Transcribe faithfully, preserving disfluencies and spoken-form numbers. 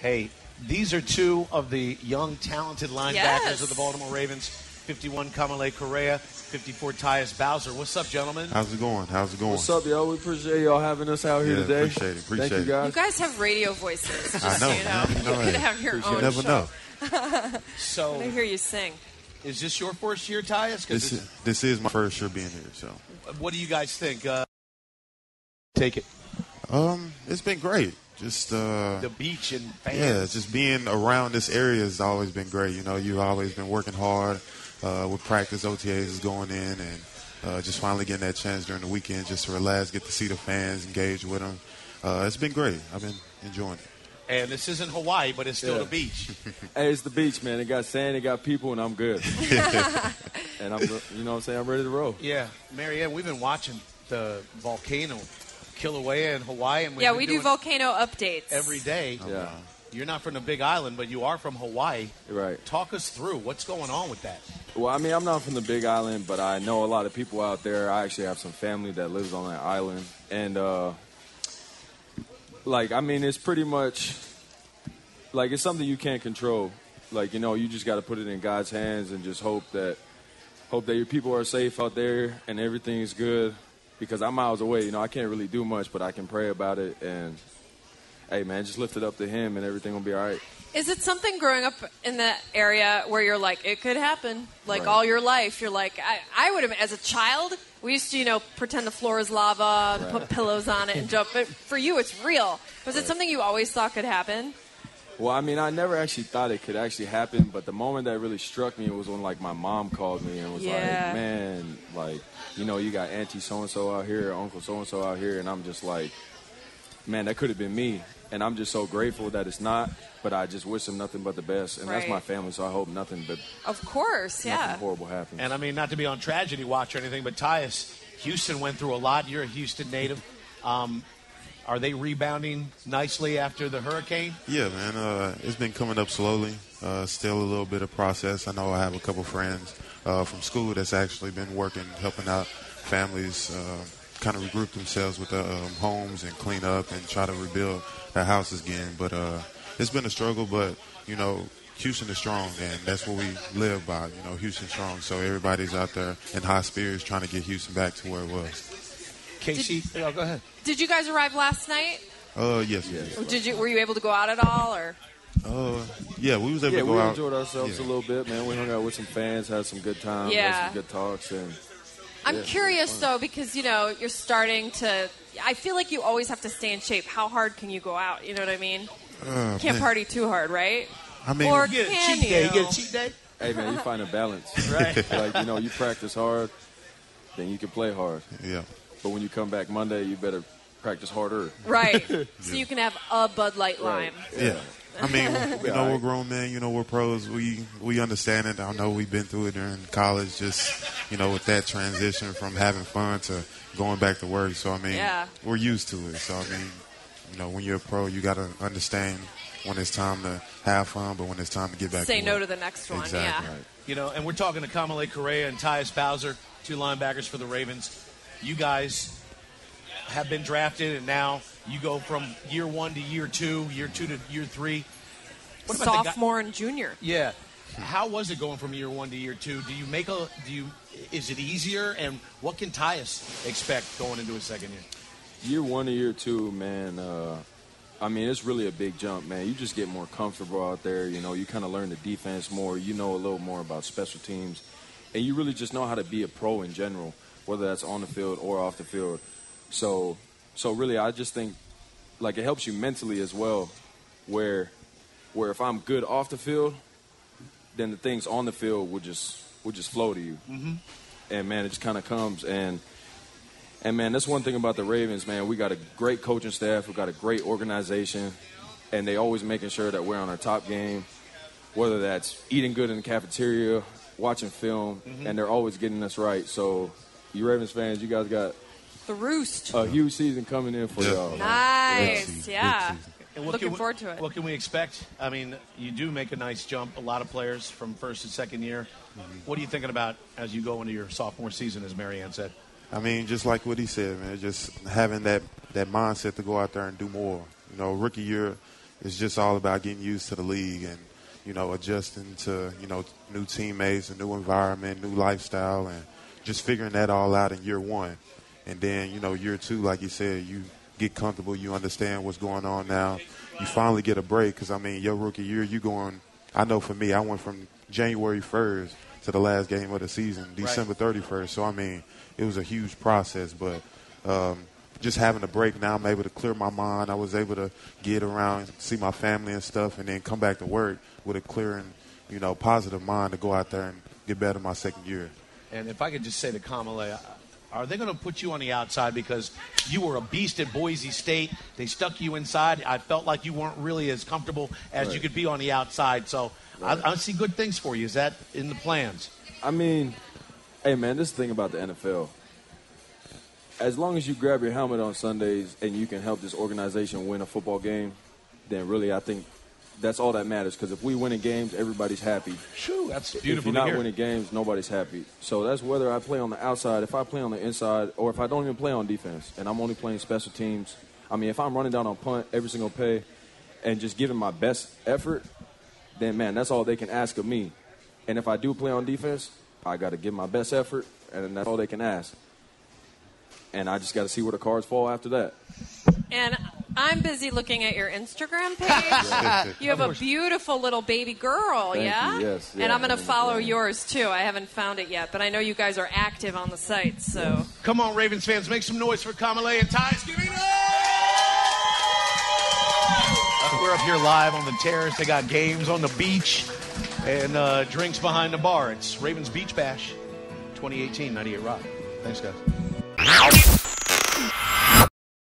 Hey, these are two of the young, talented linebackers yes. of the Baltimore Ravens. fifty-one, Kamalei Correa. fifty-four, Tyus Bowser. What's up, gentlemen? How's it going? How's it going? What's up, y'all? We appreciate y'all having us out here yeah, today. Appreciate it. Appreciate Thank you, guys. You guys have radio voices. Just I know. So you know, You, know, you could have your appreciate own never show. know. So, I hear you sing. Is this your first year, Tyus? This is, this is my first year being here. So, what do you guys think? Uh, take it. Um, it's been great. Just uh, the beach and fans. Yeah, just being around this area has always been great. You know, you've always been working hard uh, with practice. O T As is going in, and uh, just finally getting that chance during the weekend just to relax, get to see the fans, engage with them. Uh, it's been great. I've been enjoying it. And this isn't Hawaii, but it's still yeah. the beach. Hey, it's the beach, man. It got sand, it got people, and I'm good. And I'm, you know what I'm saying? I'm ready to roll. Yeah, Marianne, we've been watching the volcano Kilauea in Hawaii. And yeah, we do volcano updates every day. Yeah. You're not from the Big Island, but you are from Hawaii. Right. Talk us through what's going on with that. Well, I mean, I'm not from the Big Island, but I know a lot of people out there. I actually have some family that lives on that island. And, uh, like, I mean, it's pretty much, like, it's something you can't control. Like, you know, you just got to put it in God's hands and just hope that, hope that your people are safe out there and everything is good. Because I'm miles away, you know, I can't really do much, but I can pray about it. And, hey, man, just lift it up to him and everything will be all right. Is it something growing up in the area where you're like, it could happen? Like right. all your life, you're like, I, I would have, as a child, we used to, you know, pretend the floor is lava, right. put pillows on it and jump. But for you, it's real. Was right. it something you always thought could happen? Well, I mean, I never actually thought it could actually happen, but the moment that really struck me was when, like, my mom called me and was yeah. like, man, like, you know, you got Auntie so-and-so out here, Uncle so-and-so out here, and I'm just like, man, that could have been me. And I'm just so grateful that it's not, but I just wish them nothing but the best. And right. that's my family, so I hope nothing but of course, yeah. nothing horrible happens. And, I mean, not to be on Tragedy Watch or anything, but Tyus, Houston went through a lot. You're a Houston native. Um, Are they rebounding nicely after the hurricane? Yeah, man. Uh, it's been coming up slowly. Uh, still a little bit of process. I know I have a couple friends uh, from school that's actually been working, helping out families uh, kind of regroup themselves with the um, homes and clean up and try to rebuild their houses again. But uh, it's been a struggle, but, you know, Houston is strong, and that's what we live by. You know, Houston strong. So everybody's out there in high spirits trying to get Houston back to where it was. Casey, did, oh, go ahead. Did you guys arrive last night? Uh, yes, yes. Did you? Were you able to go out at all, or? Uh, yeah, we was able yeah, to go we out. enjoyed ourselves yeah. a little bit, man. We hung out with some fans, had some good times, yeah. had some good talks, and. I'm yeah, curious though, because you know you're starting to. I feel like you always have to stay in shape. How hard can you go out? You know what I mean? Uh, you can't man. party too hard, right? I mean, or you get can a cheat you? day. You get a cheat day. Hey man, you find a balance, right? Like you know, you practice hard, then you can play hard. Yeah. But when you come back Monday, you better practice harder. Right. So yeah. you can have a Bud Light Lime. Right. Yeah. I mean, you know, we're grown men. You know, we're pros. We we understand it. I know we've been through it during college. Just you know, with that transition from having fun to going back to work. So I mean, yeah. we're used to it. So I mean, you know, when you're a pro, you got to understand when it's time to have fun, but when it's time to get back. Say to no work. to the next one. Exactly. Yeah. Right. You know, and we're talking to Kamalei Correa and Tyus Bowser, two linebackers for the Ravens. You guys have been drafted, and now you go from year one to year two, year two to year three. What about sophomore and junior? Yeah. How was it going from year one to year two? Do you make a? Do you? Is it easier? And what can Tyus expect going into his second year? Year one to year two, man. Uh, I mean, it's really a big jump, man. You just get more comfortable out there. You know, you kind of learn the defense more. You know a little more about special teams, and you really just know how to be a pro in general, whether that's on the field or off the field. So, so really, I just think like it helps you mentally as well, where. Where if I'm good off the field, then the things on the field will just will just flow to you. Mm-hmm. And, man, it just kind of comes. And, and, man, that's one thing about the Ravens, man. We got a great coaching staff. We got a great organization. And they always making sure that we're on our top game, whether that's eating good in the cafeteria, watching film, mm-hmm. and they're always getting us right. So, you Ravens fans, you guys got the roost. A huge season coming in for yeah. y'all. Nice, yeah. And what Looking we, forward to it. What can we expect? I mean, you do make a nice jump. A lot of players from first and second year. Mm-hmm. What are you thinking about as you go into your sophomore season, as Marianne said? I mean, just like what he said, man, just having that, that mindset to go out there and do more. You know, rookie year, it's just all about getting used to the league and, you know, adjusting to, you know, new teammates, a new environment, new lifestyle, and just figuring that all out in year one. And then, you know, year two, like you said, you get comfortable, you understand what's going on now. You finally get a break because, I mean, your rookie year, you going – I know for me, I went from January first to the last game of the season, December thirty-first. So, I mean, it was a huge process. But um, just having a break now, I'm able to clear my mind. I was able to get around, see my family and stuff, and then come back to work with a clear and, you know, positive mind to go out there and get better my second year. And if I could just say to Kamalei, are they going to put you on the outside because you were a beast at Boise State? They stuck you inside. I felt like you weren't really as comfortable as right. you could be on the outside. So right. I, I see good things for you. Is that in the plans? I mean, hey, man, this is the thing about the N F L. As long as you grab your helmet on Sundays and you can help this organization win a football game, then really I think that's all that matters. Because if we win in games, everybody's happy. Shoo, that's beautiful If you're to not hear. winning games, nobody's happy. So that's whether I play on the outside, if I play on the inside, or if I don't even play on defense and I'm only playing special teams. I mean, if I'm running down on punt every single play and just giving my best effort, then, man, that's all they can ask of me. And if I do play on defense, I got to give my best effort, and that's all they can ask. And I just got to see where the cards fall after that. And I'm busy looking at your Instagram page. You have a beautiful little baby girl, Thank yeah? you, yes, and yeah, I'm going to I mean, follow yeah. yours, too. I haven't found it yet, but I know you guys are active on the site, so. Come on, Ravens fans, make some noise for Kamalei and Tyus. Give me noise! We're up here live on the terrace. They got games on the beach and uh, drinks behind the bar. It's Ravens Beach Bash twenty eighteen, ninety-eight Rock. Thanks, guys.